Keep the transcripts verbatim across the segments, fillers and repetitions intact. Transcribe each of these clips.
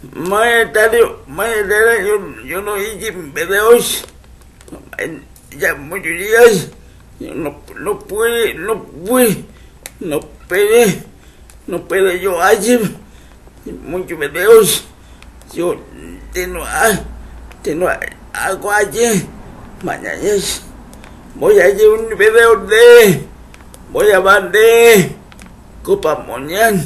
Maetario, maetario, yo, yo no hice videos, ya muchos días, yo no, no pude, no pude, no pude, no pude yo hacer muchos videos, yo tengo, tengo algo allí, mañana voy a hacer un video de, voy a hablar de Copa Mundial.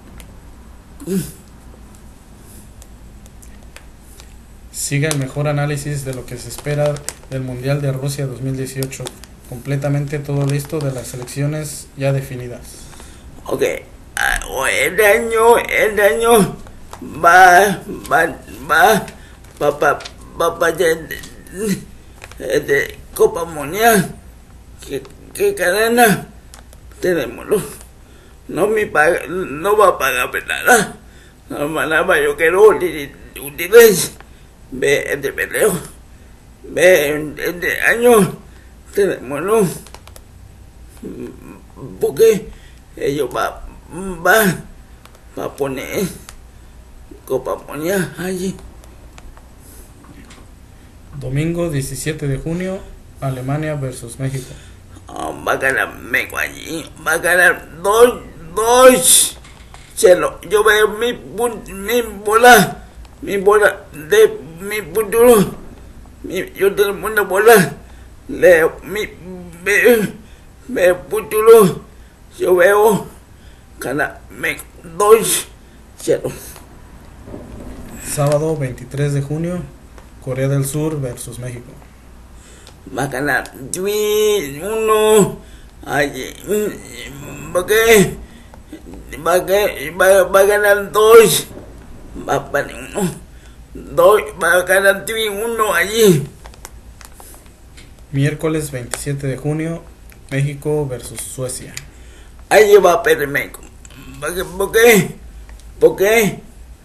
Sigue el mejor análisis de lo que se espera del Mundial de Rusia dos mil dieciocho. Completamente todo listo de las selecciones ya definidas. Ok, uh, este año, este año va, va, va, va, va, va, va de, de, de Copa Mundial. ¿Qué, qué cadena tenemos? No, no me paga, no va a pagar nada. No, nada, yo quiero ustedes. Ve este video, ve este año tenemos, ¿no? Porque ellos va, va, va a poner Copa Mundial allí. Domingo diecisiete de junio, Alemania versus México. Oh, va a ganar México allí, va a ganar dos, dos. Chelo, yo veo mi, mi bola, mi bola de mi futuro, mi, yo tengo una bola, leo mi, me, me futuro, yo veo, gana, me, dos, cero. Sábado veintitrés de junio, Corea del Sur versus México. Va a ganar uno, allí, porque va a, va, va a ganar dos, va a poner uno. Dos, va a ganar uno allí. Miércoles veintisiete de junio, México versus Suecia. Allí va a perder México. ¿Por qué? ¿Por qué? ¿Por qué?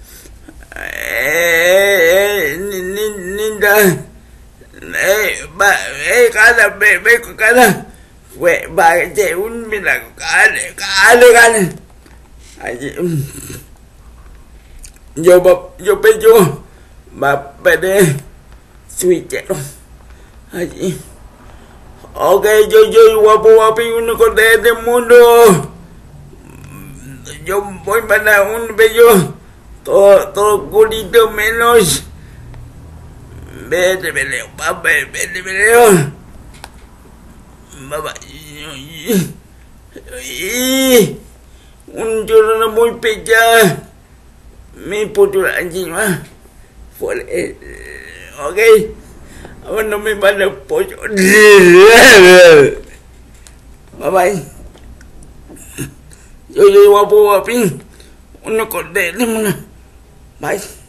Eh, Linda. Eh, va, eh, gana, México gana. Fue, va a ser un milagro. Gane, gane, gane. Allí. Yo, yo pienso. Va a perder Twitter allí. Ok, yo soy guapo, guapo y único de este mundo. Yo voy para un bello, todo, todo culito menos. Vete, veleo, papá, vete, veleo. Papá, un chorro muy pequeño. Mi puto encima. Eh, ok, ahora no me van a pollo. Bye bye. Yo soy guapo, guapín. Uno con de, bye.